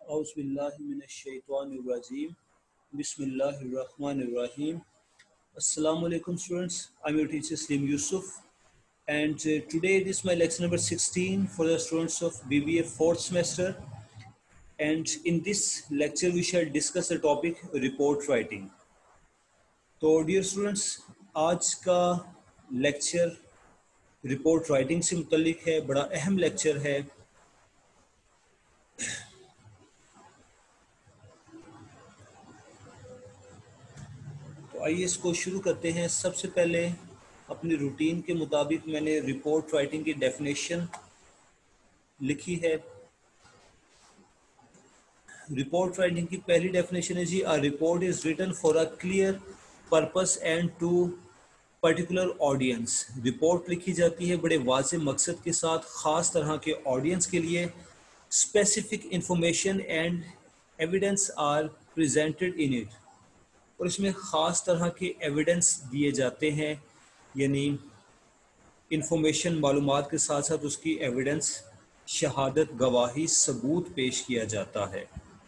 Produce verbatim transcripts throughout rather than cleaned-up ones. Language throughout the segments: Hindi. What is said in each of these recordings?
Auzubillahiminash-shaytanir-rajim. Bismillahir-rahmanir-rahim. Assalamu alaikum students. I'm your teacher Slim Yusuf, and uh, today this is my lecture number sixteen for the students of B B A fourth semester. And in this lecture we shall discuss the topic report writing. तो dear students, आज का लेक्चर रिपोर्ट राइटिंग से मुतल्लिक है, बड़ा अहम लेक्चर है। तो आइए इसको शुरू करते हैं। सबसे पहले अपनी रूटीन के मुताबिक मैंने रिपोर्ट राइटिंग की डेफिनेशन लिखी है। रिपोर्ट राइटिंग की पहली डेफिनेशन है जी, a report is written for a clear purpose and to particular audience. Report लिखी जाती है बड़े वाज़े मकसद के साथ, ख़ास तरह के ऑडियंस के लिए। Specific information and evidence are presented in it, और इसमें ख़ास तरह के एविडेंस दिए जाते हैं, यानी इंफॉर्मेशन मालूमात के साथ साथ उसकी एविडेंस, शहादत, गवाही, सबूत पेश किया जाता है।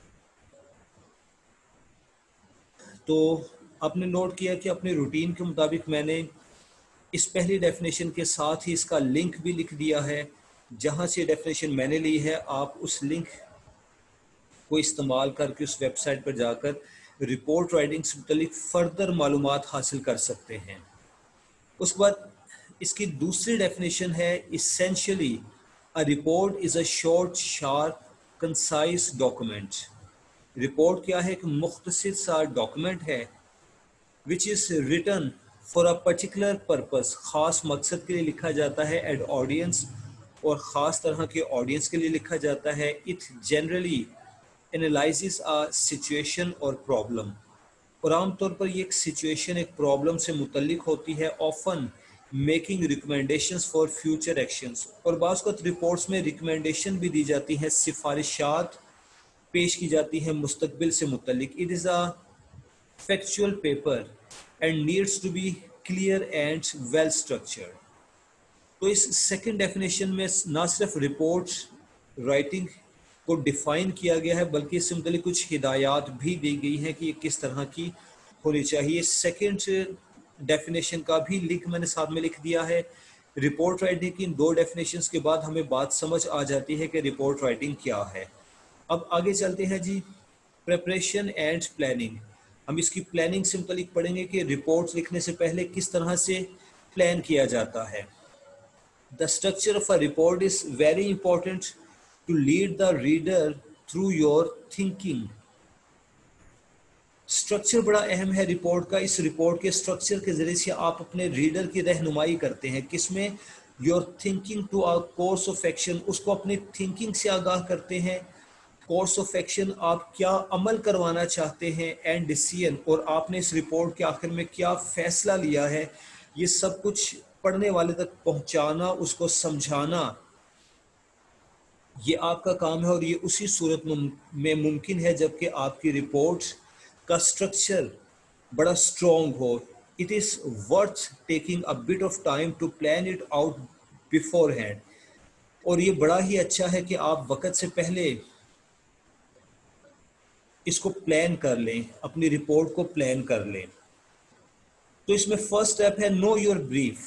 तो आपने नोट किया कि अपने रूटीन के मुताबिक मैंने इस पहली डेफिनेशन के साथ ही इसका लिंक भी लिख दिया है। जहाँ से डेफिनेशन मैंने ली है, आप उस लिंक को इस्तेमाल करके उस वेबसाइट पर जाकर रिपोर्ट राइटिंग से मुतल्लिक फर्दर मालूमात हासिल कर सकते हैं। उसके बाद इसकी दूसरी डेफिनेशन है, essentially a report is a short, sharp, concise document. Report क्या है? एक मुख्तसर सा डॉक्यूमेंट है which is written for a particular purpose, ख़ास मकसद के लिए लिखा जाता है, एड ऑडियंस, और ख़ास तरह के ऑडियंस के लिए लिखा जाता है। It generally analyses a situation और प्रॉब्लम, और आमतौर पर ये एक सिचुएशन, एक प्रॉब्लम से मुतल्लिक होती है। Often making recommendations for future actions, और बाज़ वक़्त रिपोर्ट्स में रिकमेंडेशन भी दी जाती हैं, सिफारिशात पेश की जाती हैं मुस्तकबिल से मुतल्लिक। It is a factual paper and needs to be clear and well structured. तो इस सेकंड डेफिनेशन में ना सिर्फ रिपोर्ट राइटिंग को डिफ़ाइन किया गया है, बल्कि इससे मुतल्लिक कुछ हिदायत भी दी गई हैं कि ये किस तरह की होनी चाहिए। सेकंड डेफिनेशन का भी लिंक मैंने साथ में लिख दिया है। रिपोर्ट राइटिंग की इन दो डेफिनेशंस के बाद हमें बात समझ आ जाती है कि रिपोर्ट राइटिंग क्या है। अब आगे चलते हैं जी, प्रिपरेशन एंड प्लानिंग। हम इसकी प्लानिंग से मुतल्लिक पढ़ेंगे कि रिपोर्ट लिखने से पहले किस तरह से प्लान किया जाता है। The structure of a report is very important to lead the reader through your thinking. Structure बड़ा अहम है रिपोर्ट का। इस रिपोर्ट के स्ट्रक्चर के जरिए से आप अपने रीडर की रहनुमाई करते हैं, किसमें? Your thinking to a course of action, उसको अपनी थिंकिंग से आगाह करते हैं। कोर्स ऑफ एक्शन, आप क्या अमल करवाना चाहते हैं, एंड डिसीजन, और आपने इस रिपोर्ट के आखिर में क्या फैसला लिया है। ये सब कुछ पढ़ने वाले तक पहुंचाना, उसको समझाना, ये आपका काम है, और ये उसी सूरत में मुमकिन है जबकि आपकी रिपोर्ट का स्ट्रक्चर बड़ा स्ट्रॉन्ग हो। It is worth taking a bit of time to plan it out beforehand, और ये बड़ा ही अच्छा है कि आप वक़्त से पहले इसको प्लान कर लें, अपनी रिपोर्ट को प्लान कर लें। तो इसमें फर्स्ट स्टेप है नो योर ब्रीफ।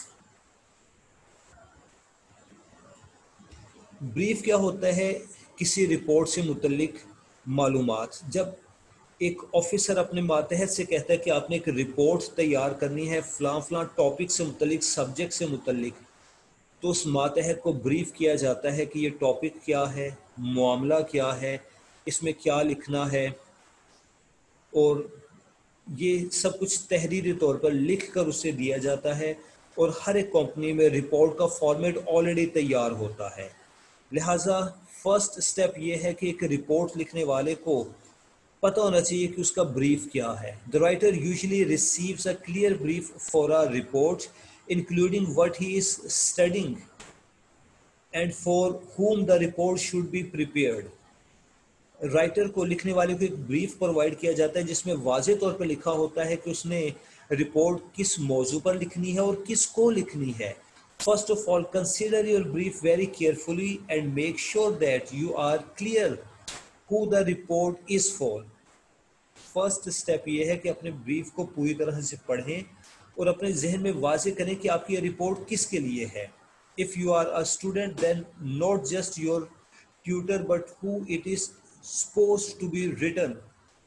ब्रीफ क्या होता है? किसी रिपोर्ट से मुतल्लिक मालूमात। जब एक ऑफिसर अपने मातहत से कहता है कि आपने एक रिपोर्ट तैयार करनी है फ़लाँ फ़लाँ टॉपिक से मुतल्लिक, सब्जेक्ट से मुतल्लिक, तो उस मातहत को ब्रीफ किया जाता है कि ये टॉपिक क्या है, मामला क्या है, इसमें क्या लिखना है, और ये सब कुछ तहरीरी तौर पर लिख कर उसे दिया जाता है। और हर एक कंपनी में रिपोर्ट का फॉर्मेट ऑलरेडी तैयार होता है। लिहाजा फर्स्ट स्टेप ये है कि एक रिपोर्ट लिखने वाले को पता होना चाहिए कि उसका ब्रीफ क्या है। The writer usually receives a clear brief for a report including what he is studying and for whom the report should be prepared. Writer को, लिखने वाले को, एक ब्रीफ प्रोवाइड किया जाता है जिसमें वाज़े तौर पर लिखा होता है कि उसने रिपोर्ट किस मौजू पर लिखनी है और किसको लिखनी है। First of all, consider your brief very carefully and make sure that you are clear who the report is for. First step ये है कि अपने ब्रीफ को पूरी तरह से पढ़ें और अपने जहन में वाजे करें कि आपकी ये रिपोर्ट किसके लिए है। If you are a student then not just your tutor but who it is supposed to be written.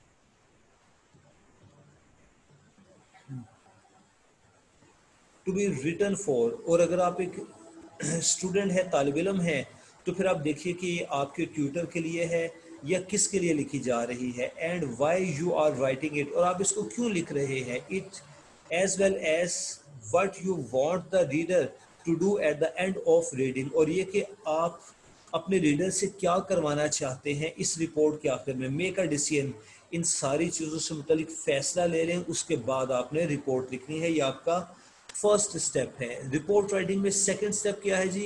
To be written for. और अगर आप एक स्टूडेंट है, तालिब इल्म है, तो फिर आप देखिए कि ये आपके ट्यूटर के लिए है या किसके लिए लिखी जा रही है, and why you are writing it, और आप इसको क्यों लिख रहे हैं, it as well as what you want the reader to do at the end of reading, और ये कि आप अपने रीडर से क्या करवाना चाहते हैं इस रिपोर्ट के आखिर में। मेक अ डिसीजन, इन सारी चीज़ों से मुतालिक फैसला ले लें, उसके बाद आपने रिपोर्ट लिखनी है। ये आपका फर्स्ट स्टेप है। रिपोर्ट राइटिंग में सेकंड स्टेप क्या है जी?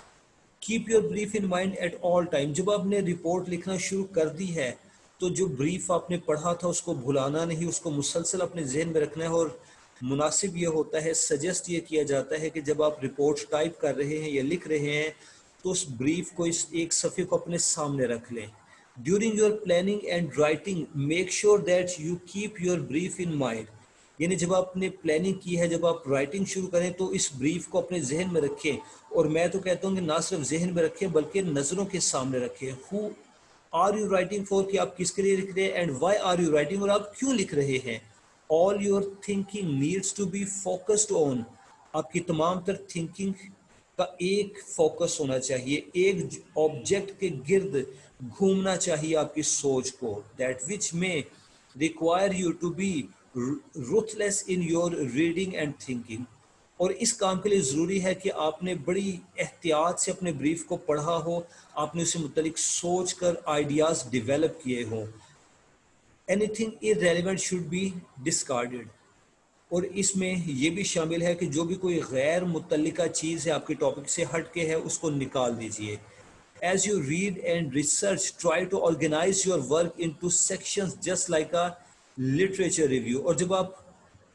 Keep your brief in mind at all time. जब आपने रिपोर्ट लिखना शुरू कर दी है तो जो ब्रीफ आपने पढ़ा था उसको भुलाना नहीं, उसको मुसलसल अपने जहन में रखना है। और मुनासिब ये होता है, सजेस्ट ये किया जाता है कि जब आप रिपोर्ट टाइप कर रहे हैं या लिख रहे हैं तो उस ब्रीफ को, इस एक सफ़े को अपने सामने रख लें। During your planning and writing make sure that you keep your brief in mind. यानी जब आपने प्लानिंग की है, जब आप राइटिंग शुरू करें तो इस ब्रीफ को अपने जहन में रखें। और मैं तो कहता हूँ कि ना सिर्फ जहन में रखें बल्कि नज़रों के सामने रखें। Who are you writing for, कि आप किसके लिए लिख रहे हैं, and why are you writing, और आप क्यों लिख रहे हैं। All your thinking needs to be focused on, आपकी तमाम तर थिंकिंग का एक फोकस होना चाहिए, एक ऑब्जेक्ट के गिर्द घूमना चाहिए आपकी सोच को। That which may require you to be ruthless in your reading and thinking. और इस काम के लिए ज़रूरी है कि आपने बड़ी एहतियात से अपने ब्रीफ को पढ़ा हो, आपने उससे मुतलिक सोच कर आइडियाज़ डिवेलप किए हों। Anything irrelevant should be discarded. और इसमें यह भी शामिल है कि जो भी कोई गैर मुतल्लिका चीज़ है, आपके टॉपिक से हट के है, उसको निकाल दीजिए। As you read and research, try to organize your work into sections just like a literature review। और जब आप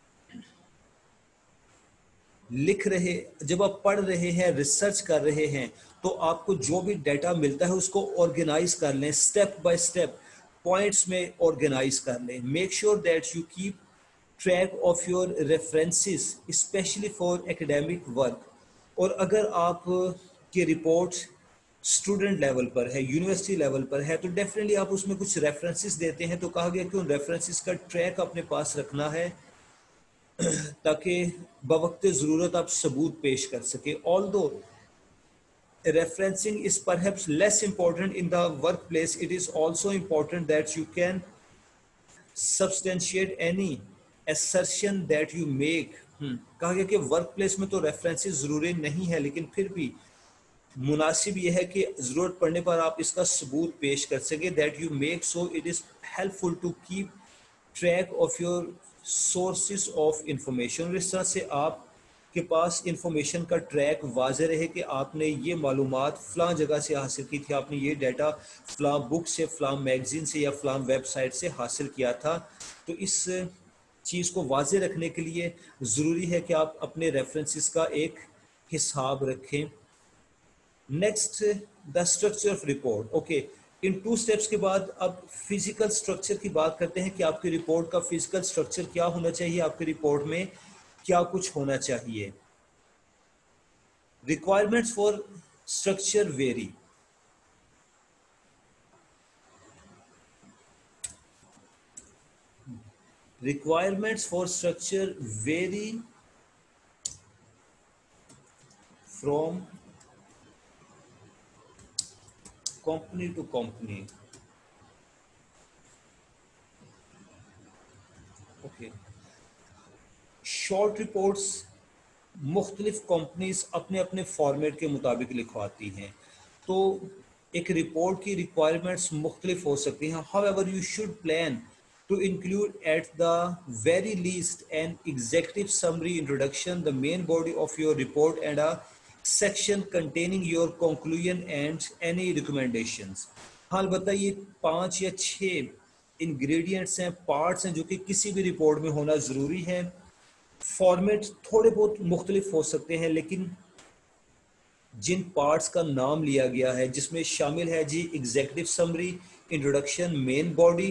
लिख रहे, जब आप पढ़ रहे हैं, रिसर्च कर रहे हैं, तो आपको जो भी डाटा मिलता है उसको ऑर्गेनाइज कर लें, स्टेप बाय स्टेप पॉइंट्स में ऑर्गेनाइज कर लें। Make sure that you keep track of your references specially for academic work. और अगर आप की रिपोर्ट स्टूडेंट लेवल पर है, यूनिवर्सिटी लेवल पर है, तो डेफिनेटली आप उसमें कुछ रेफरेंसेस देते हैं, तो कहा गया कि उन रेफरेंसेस का ट्रैक अपने पास रखना है ताकि बवक्त ज़रूरत आप सबूत पेश कर सके। Although referencing is perhaps less important in the workplace, it is also important that you can substantiate any assertion that you make। hmm. कहा गया कि वर्क प्लेस में तो रेफरेंसेस ज़रूरी नहीं है, लेकिन फिर भी मुनासिब यह है कि ज़रूरत पड़ने पर आप इसका सबूत पेश कर सके। That you make so it is helpful to keep track of your sources of information. इस तरह से आप के पास इंफॉर्मेशन का ट्रैक वाज़े रहे कि आपने ये मालूमात फ़लाँ जगह से हासिल की थी, आपने ये डाटा फ़लाँ बुक से, फ़लाँ मैगज़ीन से या फ़लाँ वेबसाइट से हासिल किया था। तो इस चीज़ को वाज़े रखने के लिए ज़रूरी है कि आप अपने रेफरेंसेस का एक हिसाब रखें। Next, the structure of report. Okay, इन टू स्टेप्स के बाद अब फिजिकल स्ट्रक्चर की बात करते हैं कि आपकी रिपोर्ट का फिजिकल स्ट्रक्चर क्या होना चाहिए, आपकी रिपोर्ट में क्या कुछ होना चाहिए। Requirements for structure vary. Requirements for structure vary from company to company। Okay, short reports मुख्तलिफ कंपनीज अपने अपने फॉर्मेट के मुताबिक लिखवाती हैं, तो एक रिपोर्ट की रिक्वायरमेंट्स मुख्तलिफ हो सकती हैं। However you should plan to include at the very least an executive summary introduction, the main body of your report, and a section containing your conclusion and any recommendations। हाँ, अलबत्ता ये पाँच या छः इंग्रेडिएंट्स हैं, पार्ट्स हैं जो कि किसी भी रिपोर्ट में होना ज़रूरी है। फॉर्मेट थोड़े बहुत मुख्तलिफ हो सकते हैं, लेकिन जिन पार्ट्स का नाम लिया गया है, जिसमें शामिल है जी executive summary, introduction, main body,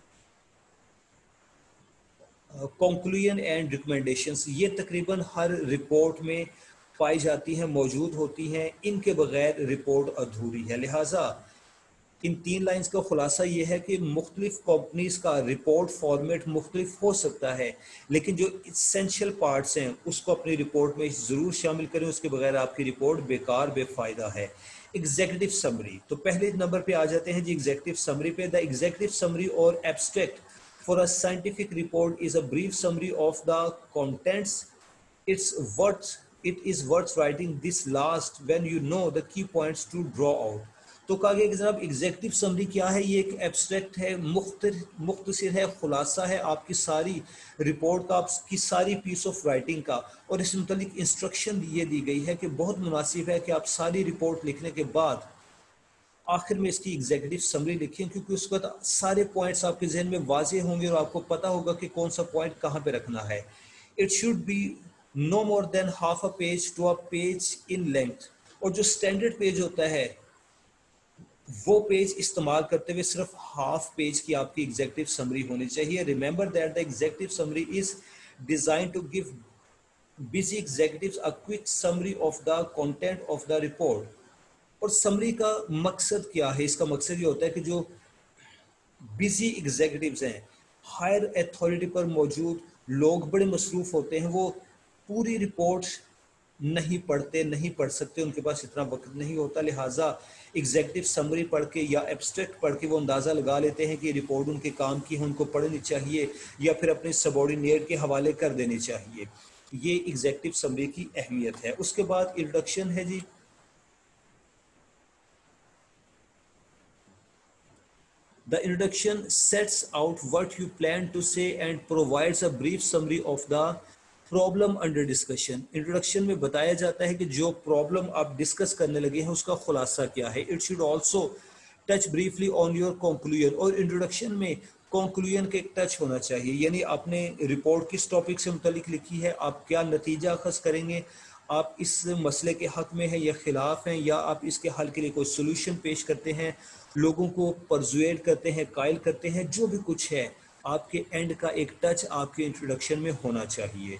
conclusion and recommendations, ये तकरीबन हर रिपोर्ट में पाई जाती हैं, मौजूद होती हैं। इनके बगैर रिपोर्ट अधूरी है। लिहाजा इन तीन लाइंस का खुलासा ये है कि मुख्तलिफ कंपनीज का रिपोर्ट फॉर्मेट मुख्तलिफ हो सकता है, लेकिन जो इसेंशियल पार्ट्स हैं उसको अपनी रिपोर्ट में ज़रूर शामिल करें, उसके बगैर आपकी रिपोर्ट बेकार बेफ़ायदा है। एग्जीक्यूटिव समरी, तो पहले नंबर पे आ जाते हैं जी एग्जीक्यूटिव समरी पे। The executive summary or abstract for a scientific report is a brief summary of the contents. It's worth it is worth writing this last when you know the key points to draw out। तो कहा गया कि जनाब एग्जेक्टिव समरी क्या है, ये एक एब्स्ट्रैक्ट है, मुख्तर मुख्तसर है, खुलासा है आपकी सारी रिपोर्ट का, आपकी सारी पीस ऑफ राइटिंग का। और इस मुतालिक इंस्ट्रक्शन ये दी गई है कि बहुत मुनासिब है कि आप सारी रिपोर्ट लिखने के बाद आखिर में इसकी एग्जीक्यूटिव समरी लिखें, क्योंकि उस वक्त सारे पॉइंट्स आपके जहन में वाजे होंगे और आपको पता होगा कि कौन सा पॉइंट कहाँ पे रखना है। It should be no more than half a page to a page in length. और जो स्टैंडर्ड पेज होता है वो पेज इस्तेमाल करते हुए सिर्फ हाफ पेज की आपकी एग्जीक्यूटिव समरी होनी चाहिए। Remember that the executive summary is design to give busy executives a quick summary of the content of the report. और समरी का मकसद क्या है? इसका मकसद ये होता है कि जो बिजी एग्जीक्यूटिव्स हैं, हायर अथॉरिटी पर मौजूद लोग बड़े मसरूफ होते हैं, वो पूरी रिपोर्ट नहीं पढ़ते, नहीं पढ़ सकते, उनके पास इतना वक्त नहीं होता। लिहाजा एग्जीक्यूटिव समरी पढ़ के या एब्स्ट्रैक्ट पढ़ के वो अंदाज़ा लगा लेते हैं कि रिपोर्ट उनके काम की है, उनको पढ़नी चाहिए या फिर अपने सबॉर्डिनेट के हवाले कर देनी चाहिए। ये एग्जीक्यूटिव समरी की अहमियत है। उसके बाद इंट्रोडक्शन है जी। The introduction sets out what you plan to say and provides a brief summary of the problem under discussion। Introduction में बताया जाता है कि जो प्रॉब्लम आप डिस्कस करने लगे हैं उसका खुलासा क्या है। It should also touch briefly on your conclusion. और इंट्रोडक्शन में कंक्लूजन के टच होना चाहिए, यानी आपने रिपोर्ट किस टॉपिक से मुतलिक लिखी है, आप क्या नतीजा अखज़ करेंगे, आप इस मसले के हक में हैं या खिलाफ हैं, या आप इसके हल के लिए कोई सोल्यूशन पेश करते हैं, लोगों को परजुएड करते हैं, कायल करते हैं, जो भी कुछ है आपके एंड का एक टच आपके इंट्रोडक्शन में होना चाहिए।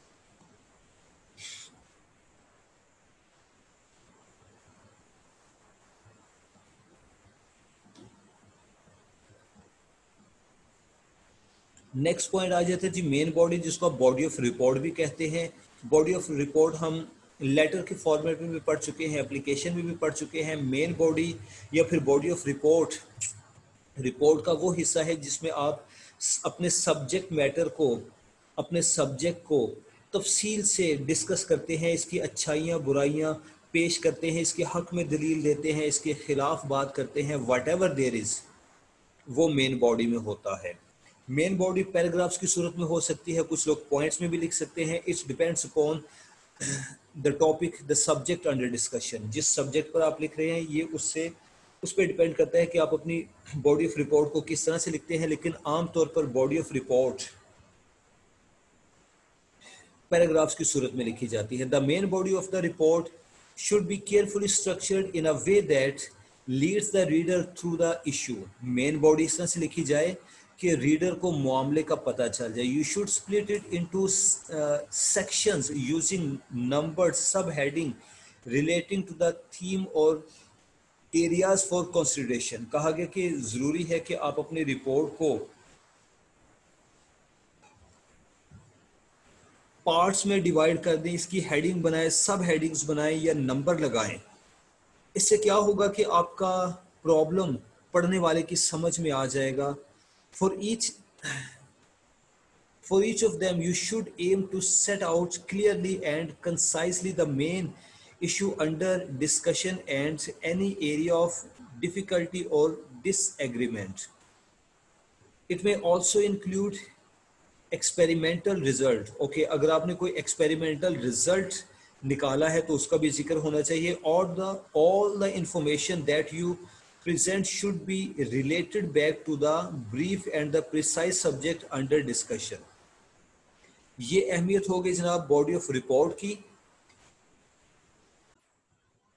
नेक्स्ट पॉइंट आ जाता है जी मेन बॉडी, जिसको आप बॉडी ऑफ रिपोर्ट भी कहते हैं। बॉडी ऑफ रिपोर्ट हम लेटर के फॉर्मेट में भी पढ़ चुके हैं, एप्लीकेशन में भी पढ़ चुके हैं। मेन बॉडी या फिर बॉडी ऑफ रिपोर्ट, रिपोर्ट का वो हिस्सा है जिसमें आप अपने सब्जेक्ट मैटर को, अपने सब्जेक्ट को तफसील से डिस्कस करते हैं, इसकी अच्छाइयाँ बुराइयाँ पेश करते हैं, इसके हक में दलील देते हैं, इसके खिलाफ बात करते हैं। वट एवर देर इज़, वो मेन बॉडी में होता है। मेन बॉडी पैराग्राफ्स की सूरत में हो सकती है, कुछ लोग पॉइंट्स में भी लिख सकते हैं। It's depends upon the topic, the subject under discussion. जिस सब्जेक्ट पर आप लिख रहे हैं ये उससे उस पर डिपेंड करता है कि आप अपनी बॉडी ऑफ रिपोर्ट को किस तरह से लिखते हैं। लेकिन आमतौर पर बॉडी ऑफ रिपोर्ट पैराग्राफ्स की सूरत में लिखी जाती है। The main body of the report should be carefully structured in a way that leads the reader through the issue. Main body इस तरह से लिखी जाए कि रीडर को मामले का पता चल जाए। You should split it into sections using numbered sub heading relating to the theme or areas for consideration. कहा गया कि जरूरी है कि आप अपनी रिपोर्ट को पार्ट्स में डिवाइड कर दें, इसकी हेडिंग बनाएं, सब हेडिंग्स बनाएं या नंबर लगाएं। इससे क्या होगा कि आपका प्रॉब्लम पढ़ने वाले की समझ में आ जाएगा। For each For each of them, you should aim to set out clearly and concisely the main issue under discussion and any area of difficulty or disagreement. It may also include experimental result. Okay, अगर आपने कोई experimental result निकाला है तो उसका भी जिक्र होना चाहिए। और the all the information that you present should be related back to the brief and the precise subject under discussion. ये अहमियत हो गई जनाब बॉडी ऑफ रिपोर्ट की।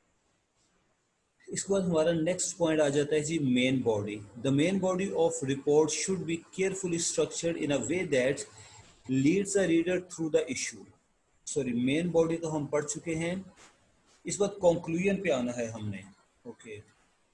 इसके बाद हमारा नेक्स्ट पॉइंट आ जाता है जी main body. The main body of report should be carefully structured in a way that leads a reader through the issue. Sorry, main body तो हम पढ़ चुके हैं, इस बात कंक्लूजन पे आना है हमने। Okay okay.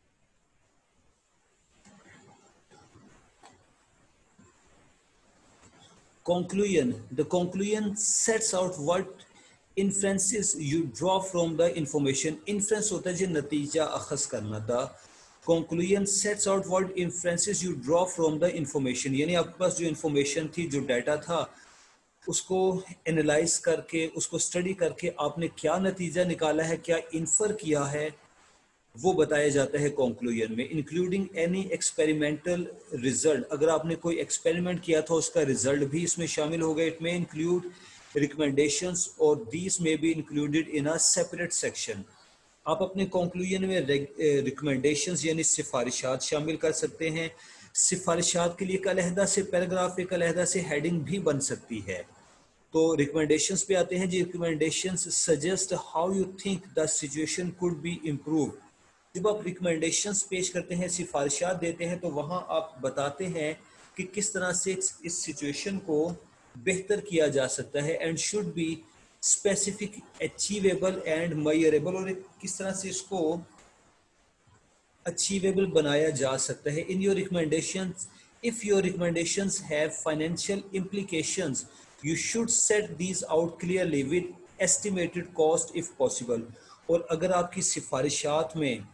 Conclusion. The conclusion sets out what inferences you draw from the information. Inference होता है जो नतीजा अखज़ करना। The conclusion sets out what inferences you draw from the information. यानी आपके पास जो information थी, जो data था, उसको एनालाइज करके, उसको स्टडी करके आपने क्या नतीजा निकाला है, क्या इन्फर किया है, वो बताया जाता है कंक्लूजन में। इंक्लूडिंग एनी एक्सपेरिमेंटल रिजल्ट, अगर आपने कोई एक्सपेरिमेंट किया था उसका रिजल्ट भी इसमें शामिल होगा। It may include recommendations or these may be included in a separate section. आप अपने कंक्लूजन में रिकमेंडेशंस यानी सिफारिशात शामिल कर सकते हैं। सिफारिशात के लिए एक अलहदा से पैराग्राफ, एक अलहदा से हेडिंग भी बन सकती है। तो रिकमेंडेशंस पे आते हैं जी। Recommendations suggest how you think the situation could be improve. जब आप रिकमेंडेशंस पेश करते हैं, सिफारिशात देते हैं, तो वहाँ आप बताते हैं कि किस तरह से इस सिचुएशन को बेहतर किया जा सकता है। And should be specific, achievable and measurable, और किस तरह से इसको अचीवेबल बनाया जा सकता है। In your recommendations, if your recommendations have financial implications, you should set these out clearly with estimated cost if possible. और अगर आपकी सिफारिशात में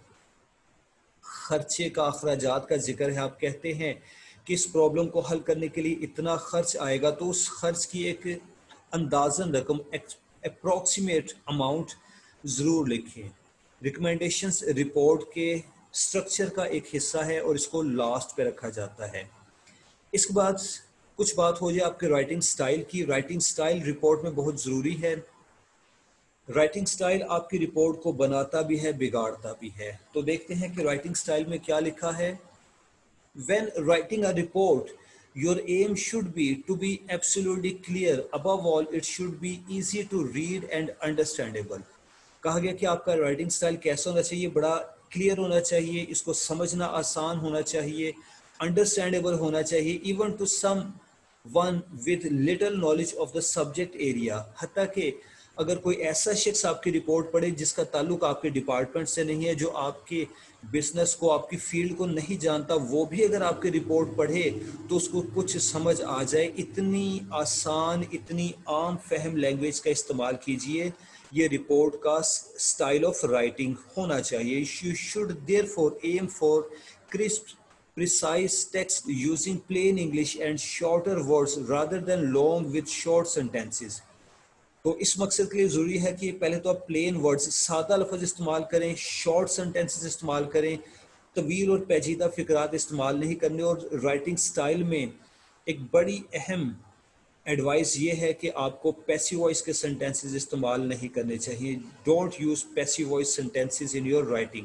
खर्चे का, अखराजात का जिक्र है, आप कहते हैं कि इस प्रॉब्लम को हल करने के लिए इतना खर्च आएगा, तो उस खर्च की एक अंदाजन रकम, अप्रॉक्सीमेट अमाउंट ज़रूर लिखें। रिकमेंडेशंस रिपोर्ट के स्ट्रक्चर का एक हिस्सा है और इसको लास्ट पे रखा जाता है। इसके बाद कुछ बात हो जाए आपके राइटिंग स्टाइल की। राइटिंग स्टाइल रिपोर्ट में बहुत ज़रूरी है। राइटिंग स्टाइल आपकी रिपोर्ट को बनाता भी है, बिगाड़ता भी है। तो देखते हैं कि राइटिंग स्टाइल में क्या लिखा है। When writing a report, your aim should be to be absolutely clear. Above all, it should be easy to read and understandable. कहा गया कि आपका राइटिंग स्टाइल कैसा होना चाहिए, बड़ा क्लियर होना चाहिए, इसको समझना आसान होना चाहिए, अंडरस्टैंडेबल होना चाहिए, even to someone with little knowledge of the subject area. हत्ता कि अगर कोई ऐसा शख्स आपकी रिपोर्ट पढ़े जिसका ताल्लुक आपके डिपार्टमेंट से नहीं है, जो आपके बिजनेस को, आपकी फील्ड को नहीं जानता, वो भी अगर आपकी रिपोर्ट पढ़े तो उसको कुछ समझ आ जाए। इतनी आसान, इतनी आम फहम लैंग्वेज का इस्तेमाल कीजिए। ये रिपोर्ट का स्टाइल ऑफ राइटिंग होना चाहिए। You should therefore aim for crisp precise text using plain English and shorter words rather than long with short sentences. तो इस मकसद के लिए ज़रूरी है कि पहले तो आप प्लेन वर्ड्स, सादा लफ्ज़ इस्तेमाल करें, शॉर्ट सेंटेंसेस इस्तेमाल करें, तवील और पेचीदा फ़िक्रात इस्तेमाल नहीं करने। और राइटिंग स्टाइल में एक बड़ी अहम एडवाइस ये है कि आपको पैसिव वॉइस के सेंटेंसेस इस्तेमाल नहीं करने चाहिए। Don't use passive voice sentences in your writing.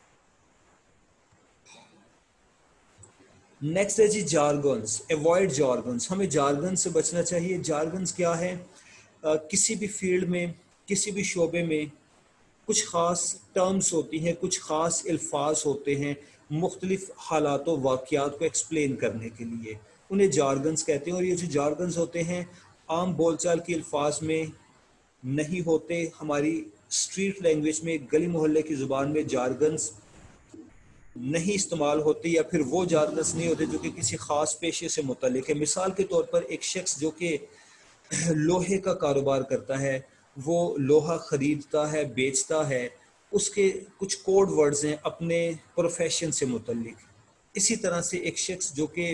Next है जी जार्गन्स। अवॉइड जार्गन्स, हमें जार्गन से बचना चाहिए। जार्गन्स क्या है? Uh, किसी भी फील्ड में, किसी भी शोबे में कुछ ख़ास टर्म्स होती हैं, कुछ ख़ास अल्फाज होते हैं मुख्तलिफ हालात व वाक़यात को एक्सप्लेन करने के लिए, उन्हें जार्गन्स कहते हैं। और ये जो जार्गन्स होते हैं आम बोलचाल के अल्फाज में नहीं होते। हमारी स्ट्रीट लैंग्वेज में, गली मोहल्ले की ज़ुबान में जार्गन्स नहीं इस्तेमाल होते, या फिर वो जार्गन्स नहीं होते जो कि किसी ख़ास पेशे से मुतल्लिक है। मिसाल के तौर पर एक शख्स जो कि लोहे का कारोबार करता है, वो लोहा खरीदता है, बेचता है, उसके कुछ कोड वर्ड्स हैं अपने प्रोफेशन से मुतल्लिक। इसी तरह से एक शख्स जो कि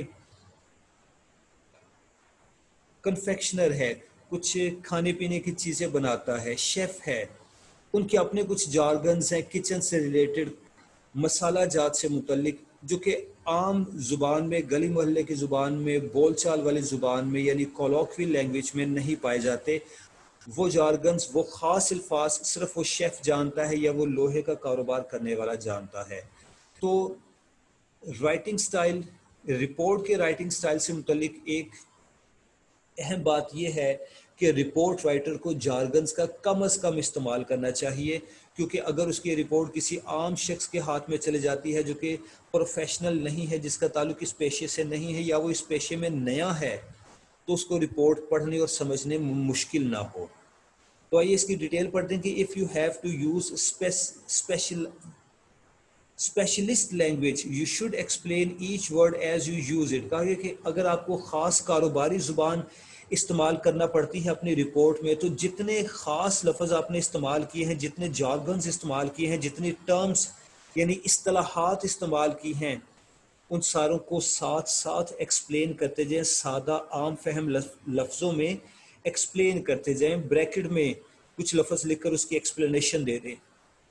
कन्फेक्शनर है, कुछ खाने पीने की चीज़ें बनाता है, शेफ़ है, उनके अपने कुछ जार्गन्स हैं किचन से रिलेटेड, मसाला जात से मुतल्लिक, जो कि आम ज़ुबान में, गली मोहल्ले की ज़ुबान में, बोलचाल वाली ज़ुबान में यानी कॉलोक्वियल लैंग्वेज में नहीं पाए जाते। वो जार्गन्स, वो ख़ास अल्फाज सिर्फ वो शेफ़ जानता है या वो लोहे का कारोबार करने वाला जानता है। तो राइटिंग स्टाइल, रिपोर्ट के राइटिंग स्टाइल से मुतल्लिक एक अहम बात यह है कि रिपोर्ट राइटर को जार्गन्स का कम अज़ कम इस्तेमाल करना चाहिए, क्योंकि अगर उसकी रिपोर्ट किसी आम शख्स के हाथ में चले जाती है जो कि प्रोफेशनल नहीं है, जिसका ताल्लुक इस पेशे से नहीं है या वो इस पेशे में नया है, तो उसको रिपोर्ट पढ़ने और समझने में मुश्किल ना हो। तो आइए इसकी डिटेल पढ़ते हैं कि if you have to use special specialist language you should explain each word as you use it. कहा गया कि अगर आपको ख़ास कारोबारी ज़ुबान इस्तेमाल करना पड़ती है अपनी रिपोर्ट में, तो जितने ख़ास लफ्ज़ आपने इस्तेमाल किए हैं, जितने जार्गन्स इस्तेमाल किए हैं, जितनी टर्म्स यानी इस्तलाहात इस्तेमाल की हैं, उन सारों को साथ साथ एक्सप्लेन करते जाएं, सादा आम फहम लफ्ज़ों में एक्सप्लेन करते जाएं, ब्रैकेट में कुछ लफ्ज़ लिखकर उसकी एक्सप्लेनेशन दे दें।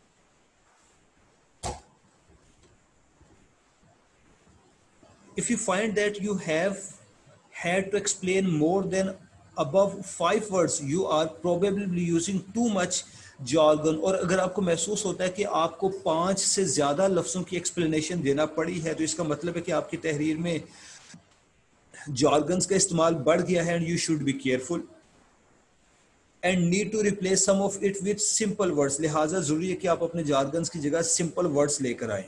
If you find that you have had to explain more than above five words, you are probably using too much jargon। और अगर आपको महसूस होता है कि आपको पांच से ज़्यादा लफ्ज़ों की एक्सप्लेनेशन देना पड़ी है, तो इसका मतलब है कि आपकी तहरीर में jargons का इस्तेमाल बढ़ गया है, and you should be careful and need to replace some of it with simple words. लिहाजा ज़रूरी है कि आप अपने jargons की जगह सिंपल वर्ड्स लेकर आएँ।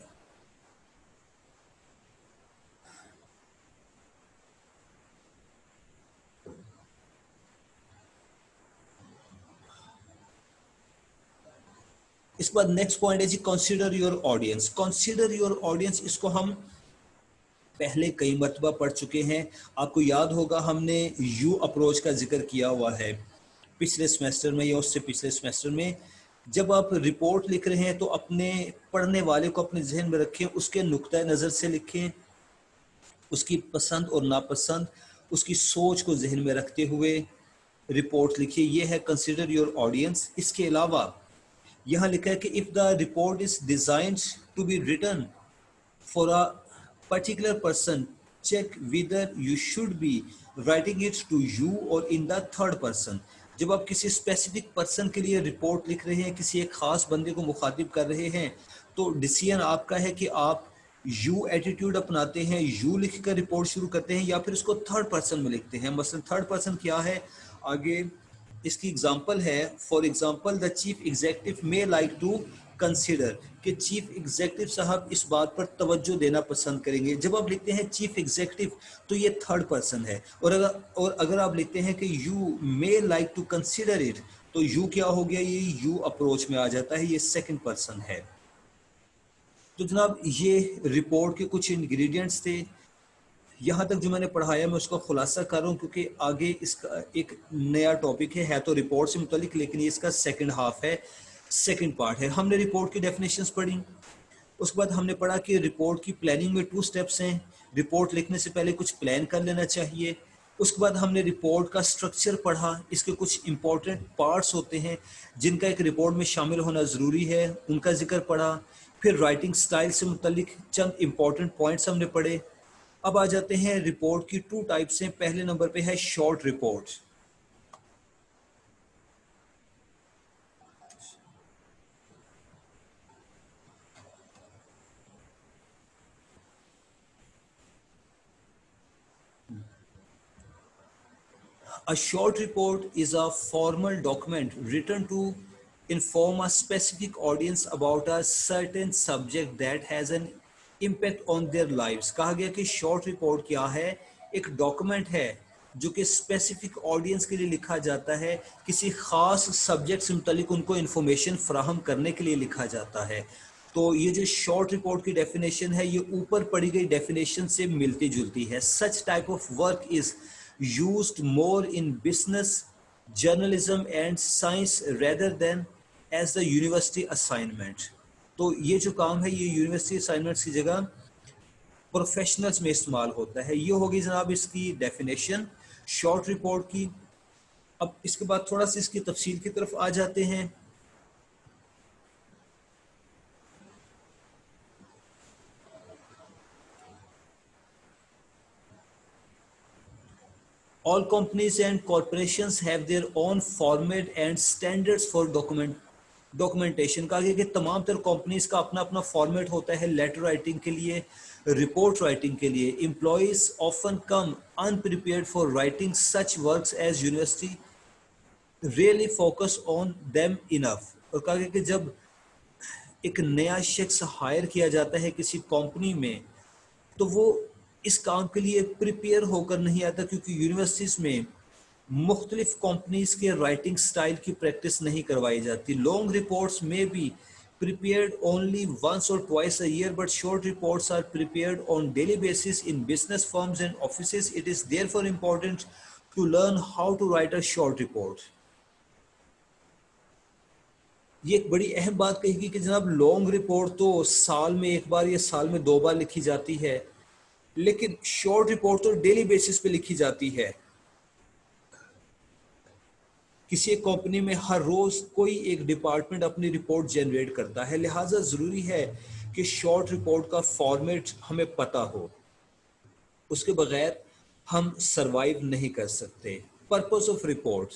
इस बाद नेक्स्ट पॉइंट है जी, consider your audience. Consider your audience, इसको हम पहले कई मरतबा पढ़ चुके हैं। आपको याद होगा हमने यू अप्रोच का जिक्र किया हुआ है पिछले सेमेस्टर में या उससे पिछले सेमेस्टर में। जब आप रिपोर्ट लिख रहे हैं तो अपने पढ़ने वाले को अपने जहन में रखें, उसके नुक्ता नज़र से लिखें, उसकी पसंद और नापसंद, उसकी सोच को जहन में रखते हुए रिपोर्ट लिखिए। यह है कंसीडर योर ऑडियंस। इसके अलावा यहाँ लिखा है कि if the report is designed to be written for a particular person, check whether you should be writing it to you or in the third person. जब आप किसी स्पेसिफिक पर्सन के लिए रिपोर्ट लिख रहे हैं, किसी एक खास बंदे को मुखातिब कर रहे हैं, तो डिसीजन आपका है कि आप यू एटीट्यूड अपनाते हैं, यू लिख कर रिपोर्ट शुरू करते हैं, या फिर उसको थर्ड पर्सन में लिखते हैं। मसलन थर्ड पर्सन क्या है, आगे इसकी एग्जांपल है, for example the chief executive may like to consider, कि चीफ एग्जीक्यूटिव साहब इस बात पर तवज्जो देना पसंद करेंगे। जब आप लिखते हैं चीफ एग्जीक्यूटिव तो ये थर्ड पर्सन है, और अगर और अगर आप लिखते हैं कि you may like to consider it, तो यू क्या हो गया, ये यू अप्रोच में आ जाता है, ये सेकंड पर्सन है। तो जनाब ये रिपोर्ट के कुछ इंग्रेडिएंट्स थे। यहाँ तक जो मैंने पढ़ाया मैं उसका खुलासा कर रहा हूँ, क्योंकि आगे इसका एक नया टॉपिक है है तो रिपोर्ट से मुतालिक, लेकिन ये इसका सेकंड हाफ है, सेकंड पार्ट है। हमने रिपोर्ट की डेफिनेशंस पढ़ी, उसके बाद हमने पढ़ा कि रिपोर्ट की प्लानिंग में टू स्टेप्स हैं। रिपोर्ट लिखने से पहले कुछ प्लान कर लेना चाहिए। उसके बाद हमने रिपोर्ट का स्ट्रक्चर पढ़ा, इसके कुछ इंपॉर्टेंट पार्ट्स होते हैं जिनका एक रिपोर्ट में शामिल होना ज़रूरी है, उनका जिक्र पढ़ा। फिर राइटिंग स्टाइल से मुतल्लिक चंद इंपॉर्टेंट पॉइंट्स हमने पढ़े। अब आ जाते हैं रिपोर्ट की टू टाइप्स हैं। पहले नंबर पे है short report. A short report is a formal document written to inform a specific audience about a certain subject that has an impact on their lives। कहा गया कि शॉर्ट रिपोर्ट क्या है, एक डॉक्यूमेंट है जो कि स्पेसिफिक ऑडियंस के लिए लिखा जाता है, किसी खास सब्जेक्ट से मुतालिक उनको इन्फॉर्मेशन फ्राहम करने के लिए लिखा जाता है। तो ये जो शॉर्ट रिपोर्ट की डेफिनेशन है, ये ऊपर पढ़ी गई डेफिनेशन से मिलती जुलती है। Such type of work is used more in business, journalism and science rather than as the university assignment। तो ये जो काम है ये यूनिवर्सिटी असाइनमेंट्स की जगह प्रोफेशनल्स में इस्तेमाल होता है। ये होगी जनाब इसकी डेफिनेशन शॉर्ट रिपोर्ट की। अब इसके बाद थोड़ा सा इसकी तफसील की तरफ आ जाते हैं। All companies and corporations have their own format and standards for document documentation का कि तमाम तर कंपनीज का अपना अपना फॉर्मेट होता है लेटर राइटिंग के लिए, रिपोर्ट राइटिंग के लिए. Employees often come unprepared for writing such works as university really focus on them enough. और कहा कि जब एक नया शख्स हायर किया जाता है किसी कंपनी में तो वो इस काम के लिए प्रिपेयर होकर नहीं आता, क्योंकि यूनिवर्सिटीज़ में मुख्तलिफ कंपनीज के राइटिंग स्टाइल की प्रैक्टिस नहीं करवाई जाती. Long reports may be prepared only once or twice a year, but short reports are prepared on daily basis in business firms and offices. It is therefore important to learn how to write a short report. ये एक बड़ी अहम बात कहेगी कि जनाब लॉन्ग रिपोर्ट तो साल में एक बार या साल में दो बार लिखी जाती है, लेकिन शॉर्ट रिपोर्ट तो डेली बेसिस पे लिखी जाती है. किसी एक कंपनी में हर रोज कोई एक डिपार्टमेंट अपनी रिपोर्ट जनरेट करता है, लिहाजा जरूरी है कि शॉर्ट रिपोर्ट का फॉर्मेट हमें पता हो. उसके बगैर हम सरवाइव नहीं कर सकते. Purpose of report.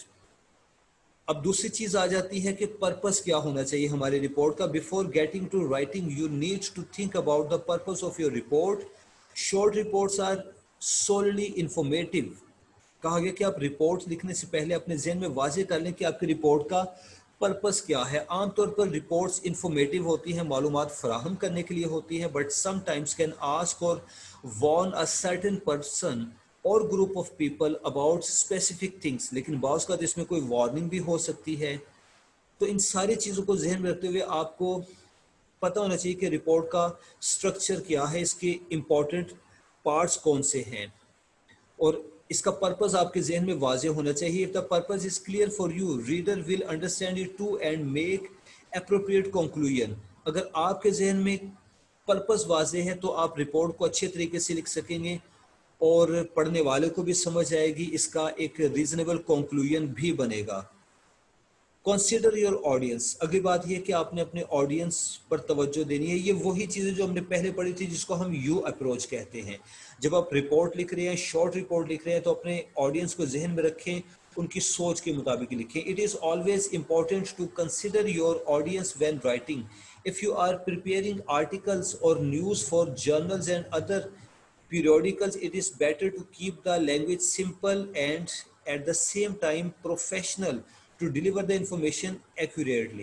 अब दूसरी चीज आ जाती है कि पर्पस क्या होना चाहिए हमारी रिपोर्ट का. Before getting to writing you need to think about the purpose of your report. Short reports are solely informative. कहा गया कि आप रिपोर्ट लिखने से पहले अपने जहन में वाजे कर लें कि आपकी रिपोर्ट का पर्पस क्या है. आमतौर पर रिपोर्ट्स इंफॉर्मेटिव होती हैं, मालूमात फराहम करने के लिए होती हैं, but sometimes can ask or warn a certain person or group of people about specific things. लेकिन बाज़ का इसमें कोई वार्निंग भी हो सकती है. तो इन सारी चीज़ों को जहन में रखते हुए आपको पता होना चाहिए कि रिपोर्ट का स्ट्रक्चर क्या है, इसके इम्पॉर्टेंट पार्ट्स कौन से हैं, और इसका पर्पस आपके जहन में वाजे होना चाहिए. If the purpose is clear for you, reader will understand it too and make appropriate conclusion. अगर आपके जहन में पर्पस वाजे है तो आप रिपोर्ट को अच्छे तरीके से लिख सकेंगे और पढ़ने वाले को भी समझ आएगी, इसका एक रीजनेबल कंक्लूजन भी बनेगा. Consider your audience. अगली बात यह कि आपने अपने ऑडियंस पर तवज्जो देनी है. ये वही चीज़ें जो हमने पहले पढ़ी थी जिसको हम यू अप्रोच कहते हैं. जब आप रिपोर्ट लिख रहे हैं, शॉर्ट रिपोर्ट लिख रहे हैं, तो अपने ऑडियंस को जहन में रखें, उनकी सोच के मुताबिक लिखें. It is always important to consider your audience when writing. If you are preparing articles or news for journals and other periodicals, it is better to keep the language simple and at the same time professional to deliver the information accurately.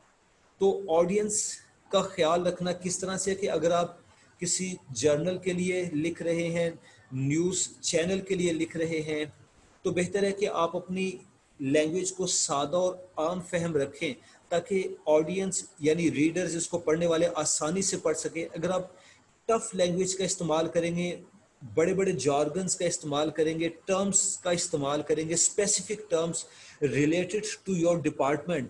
तो ऑडियंस का ख्याल रखना किस तरह से कि अगर आप किसी जर्नल के लिए लिख रहे हैं, न्यूज़ चैनल के लिए लिख रहे हैं, तो बेहतर है कि आप अपनी लैंग्वेज को सादा और आम फहम रखें ताकि ऑडियंस यानी रीडर्स इसको पढ़ने वाले आसानी से पढ़ सकें. अगर आप टफ लैंग्वेज का इस्तेमाल करेंगे, बड़े बड़े जार्गन्स का इस्तेमाल करेंगे, टर्म्स का इस्तेमाल करेंगे, specific terms related to your department,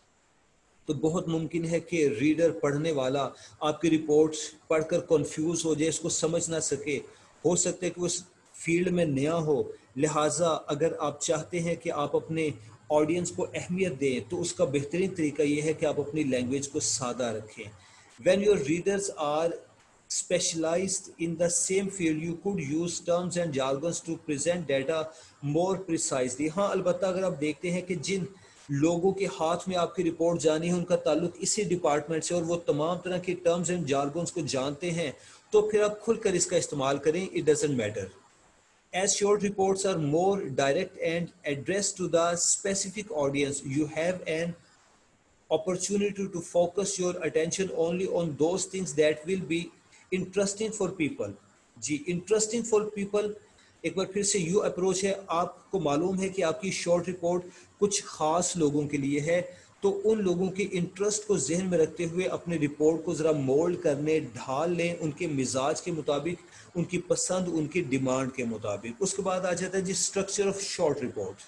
तो बहुत मुमकिन है कि रीडर पढ़ने वाला आपकी रिपोर्ट पढ़कर कंफ्यूज हो जाए, इसको समझ ना सके. हो सकता है कि वो उस फील्ड में नया हो. लिहाजा अगर आप चाहते हैं कि आप अपने ऑडियंस को अहमियत दें तो उसका बेहतरीन तरीका यह है कि आप अपनी लैंग्वेज को सादा रखें. When your readers are specialized in the same field, you could use terms and jargons to present data more precisely. हाँ, अलबत्ता अगर आप देखते हैं कि जिन लोगों के हाथ में आपकी रिपोर्ट जानी है उनका ताल्लुक इसी डिपार्टमेंट से और वो तमाम तरह के टर्म्स एंड जार्गन्स को जानते हैं, तो फिर आप खुलकर इसका इस्तेमाल करें. It doesn't matter. As short reports are more direct and addressed to the specific audience, you have an opportunity to focus your attention only on those things that will be interesting for people. जी, इंटरेस्टिंग फॉर पीपल एक बार फिर से यू अप्रोच है. आपको मालूम है कि आपकी शॉर्ट रिपोर्ट कुछ खास लोगों के लिए है, तो उन लोगों के इंटरेस्ट को जहन में रखते हुए अपनी रिपोर्ट को ज़रा मोल्ड करने, ढाल लें उनके मिजाज के मुताबिक, उनकी पसंद, उनकी डिमांड के मुताबिक. उसके बाद आ जाता है जी structure of short report.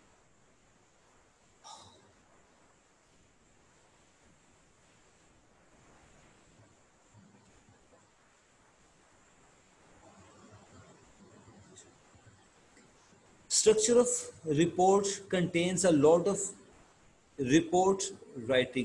Structure of report contains a lot of report writing.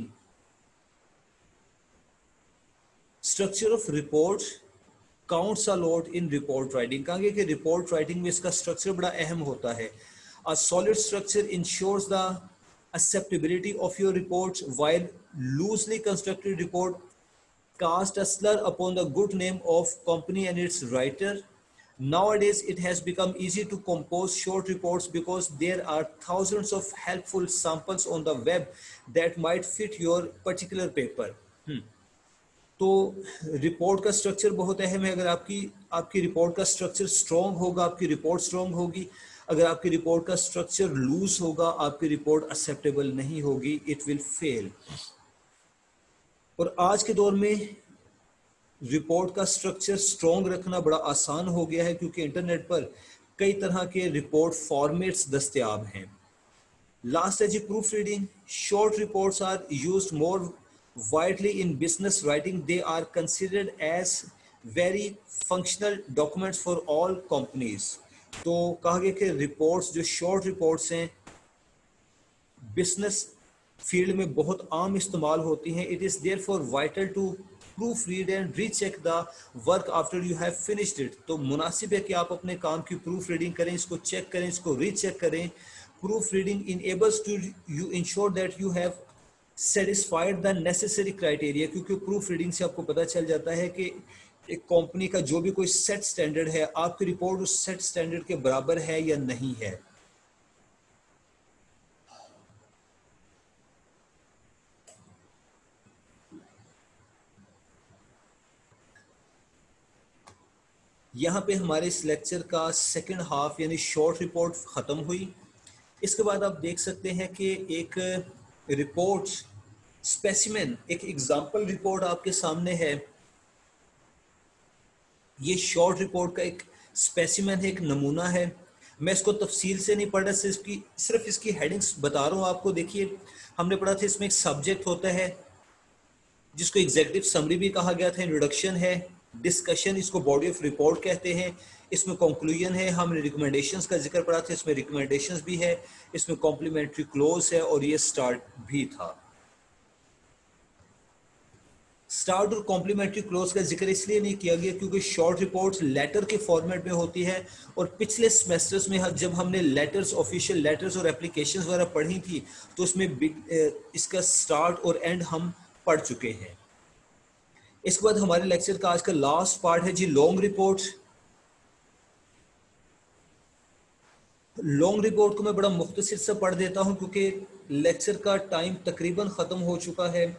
Structure of report counts a lot in report writing. कहेंगे कि report writing में इसका structure बड़ा अहम होता है. A solid structure ensures the acceptability of your reports, while loosely constructed report cast a slur upon the good name of company and its writer. Nowadays, it has become easy to compose short reports because there are thousands of helpful samples on the web that might fit your particular paper. Hmm. तो रिपोर्ट का स्ट्रक्चर बहुत अहम है. अगर आपकी आपकी रिपोर्ट का स्ट्रक्चर स्ट्रॉन्ग होगा, आपकी रिपोर्ट स्ट्रॉन्ग होगी. अगर आपकी रिपोर्ट का स्ट्रक्चर लूज होगा, आपकी रिपोर्ट एक्सेप्टेबल नहीं होगी, इट विल फेल. और आज के दौर में रिपोर्ट का स्ट्रक्चर स्ट्रॉन्ग रखना बड़ा आसान हो गया है क्योंकि इंटरनेट पर कई तरह के रिपोर्ट फॉर्मेट्स दस्तयाब हैं. लास्ट है जी proof reading. Short reports are used more widely in business writing. They are considered as very functional documents for all companies. तो कहा गया कि रिपोर्ट्स जो शॉर्ट रिपोर्ट्स हैं बिजनेस फील्ड में बहुत आम इस्तेमाल होती हैं. It is therefore vital to proof read and recheck the work after you have finished it. तो मुनासिब है कि आप अपने काम की प्रूफ रीडिंग करें, इसको चेक करें, इसको रीचेक करें. Proof reading enables to you ensure that you have satisfied the necessary criteria. क्योंकि प्रूफ रीडिंग से आपको पता चल जाता है कि एक कंपनी का जो भी कोई सेट स्टैंडर्ड है, आपकी रिपोर्ट उस सेट स्टैंडर्ड के बराबर है या नहीं है. यहाँ पे हमारे इस लेक्चर का सेकंड हाफ यानी शॉर्ट रिपोर्ट ख़त्म हुई. इसके बाद आप देख सकते हैं कि एक रिपोर्ट स्पेसिमेन, एक एग्जाम्पल रिपोर्ट आपके सामने है. ये शॉर्ट रिपोर्ट का एक स्पेसिमेन है, एक नमूना है. मैं इसको तफसील से नहीं पढ़ रहा, सिर्फ इसकी सिर्फ इसकी हेडिंग्स बता रहा हूँ आपको. देखिए, हमने पढ़ा था इसमें एक सब्जेक्ट होता है जिसको एग्जेक्टिव समरी भी कहा गया था. इंट्रोडक्शन है, डिस्कशन, इसको बॉडी ऑफ रिपोर्ट कहते हैं. इसमें कंक्लूजन है, हमने रिकमेंडेशंस का जिक्र पढ़ा था, इसमें रिकमेंडेशंस भी है, इसमें कॉम्प्लीमेंट्री क्लोज है और ये स्टार्ट भी था. स्टार्ट और कॉम्प्लीमेंट्री क्लोज का जिक्र इसलिए नहीं किया गया क्योंकि शॉर्ट रिपोर्ट्स लेटर के फॉर्मेट में होती है और पिछले सेमेस्टर्स में जब हमने लेटर्स, ऑफिशियल लेटर्स और एप्लीकेशंस वगैरह पढ़ी थी तो उसमें इसका स्टार्ट और एंड हम पढ़ चुके हैं. इसके बाद हमारे लेक्चर का आज का लास्ट पार्ट है जी लॉन्ग रिपोर्ट. लॉन्ग रिपोर्ट को मैं बड़ा मुख्तसर से पढ़ देता हूं क्योंकि लेक्चर का टाइम तकरीबन खत्म हो चुका है.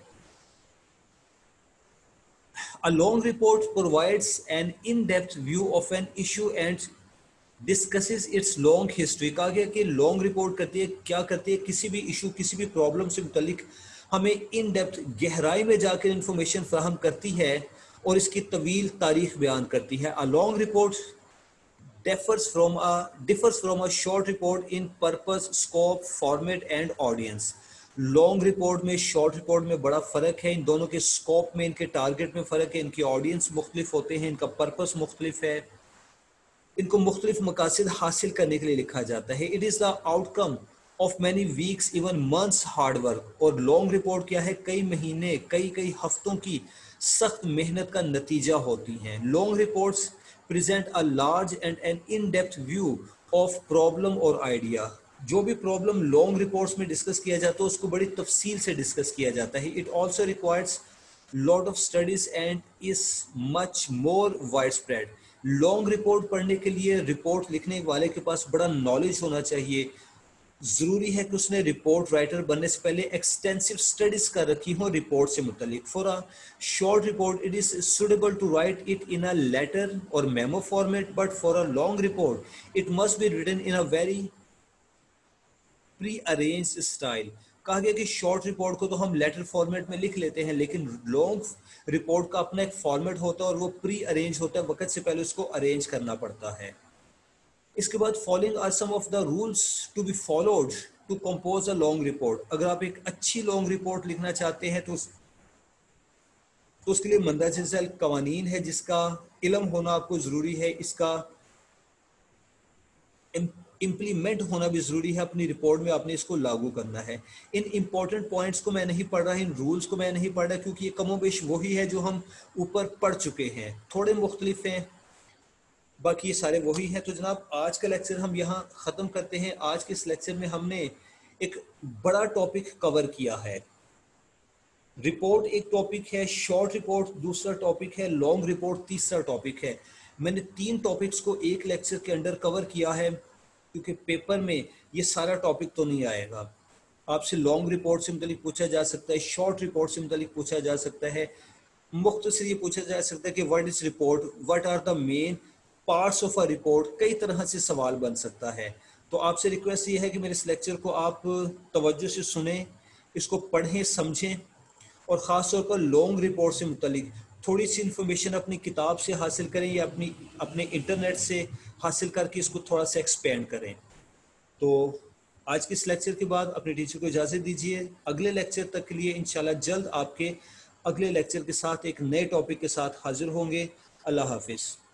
A long report provides an in-depth view of an issue and discusses its long history. कहा गया कि लॉन्ग रिपोर्ट करती है, क्या करती है, किसी भी इशू, किसी भी प्रॉब्लम से मुतल्लिक हमें इन डेप्थ, गहराई में जाकर इंफॉर्मेशन फराहम करती है और इसकी तवील तारीख बयान करती है. A long report differs from a differs from a short report in purpose, scope, format and audience. Long report में शॉर्ट रिपोर्ट में बड़ा फ़र्क है. इन दोनों के स्कोप में, इनके टारगेट में फ़र्क है, इनके ऑडियंस मुख्तलिफ होते हैं, इनका पर्पस मुख्तलिफ है, इनको मुख्तलिफ मकासद हासिल करने के लिए लिखा जाता है. It is the outcome of many weeks even months hard work. और लॉन्ग रिपोर्ट क्या है? कई महीने, कई कई हफ्तों की सख्त मेहनत का नतीजा होती हैं. Long reports present a large and an in depth view of problem or idea. जो भी प्रॉब्लम लॉन्ग रिपोर्ट्स में डिस्कस किया जाता है उसको बड़ी तफसील से डिस्कस किया जाता है. It also requires lot of studies and is much more wide spread. Long report पढ़ने के लिए रिपोर्ट लिखने वाले के पास बड़ा नॉलेज होना चाहिए. ज़रूरी है कि उसने रिपोर्ट राइटर बनने से पहले एक्सटेंसिव स्टडीज कर रखी हो रिपोर्ट से मुतलिक. For a short report it is suitable to write it in a letter or memo format, but for a long report it must be written in a very pre arrange style. कहा गया कि शॉर्ट रिपोर्ट को तो हम लेटर फॉर्मेट में लिख लेते हैं, लेकिन लॉन्ग रिपोर्ट का अपना एक फॉर्मेट होता है और वो प्री अरेंज होता है, वक्त से पहले उसको अरेंज करना पड़ता है. इसके बाद following are some of the rules to be followed to compose a long report. अगर आप एक अच्छी लॉन्ग रिपोर्ट लिखना चाहते हैं तो, उस, तो उसके लिए मंदरजा कवानीन है जिसका इल्म होना आपको ज़रूरी है, इसका इम्प्लीमेंट होना भी ज़रूरी है. अपनी रिपोर्ट में आपने इसको लागू करना है. इन इंपॉर्टेंट पॉइंट्स को मैं नहीं पढ़ रहा, इन रूल्स को मैं नहीं पढ़ रहा क्योंकि ये कमोबेश वही है जो हम ऊपर पढ़ चुके हैं, थोड़े मुख्तलिफ हैं, बाकी ये सारे वही हैं. तो जनाब आज का लेक्चर हम यहाँ ख़त्म करते हैं. आज के इस लेक्चर में हमने एक बड़ा टॉपिक कवर किया है। रिपोर्ट एक टॉपिक है, शॉर्ट रिपोर्ट दूसरा टॉपिक है, लॉन्ग रिपोर्ट तीसरा टॉपिक है। मैंने तीन टॉपिक्स को एक लेक्चर के अंडर कवर किया है, क्योंकि पेपर में ये सारा टॉपिक तो नहीं आएगा। आपसे लॉन्ग रिपोर्ट से मुतालिक पूछा जा सकता है, शॉर्ट रिपोर्ट से मुतालिक पूछा जा सकता है, मुख्तसर ये पूछा जा सकता है कि what is report, what are the main parts of a report, कई तरह से सवाल बन सकता है। तो आपसे रिक्वेस्ट ये है कि मेरे इस लेक्चर को आप तवज्जो से सुने, इसको पढ़ें, समझें, और ख़ास तौर पर लॉन्ग रिपोर्ट से मुतलिक थोड़ी सी इन्फॉर्मेशन अपनी किताब से हासिल करें या अपनी अपने इंटरनेट से हासिल करके इसको थोड़ा सा एक्सपेंड करें। तो आज के इस लेक्चर के बाद अपने टीचर को इजाज़त दीजिए। अगले लेक्चर तक के लिए इंशाल्लाह जल्द आपके अगले लेक्चर के साथ एक नए टॉपिक के साथ हाजिर होंगे। अल्लाह हाफिज़।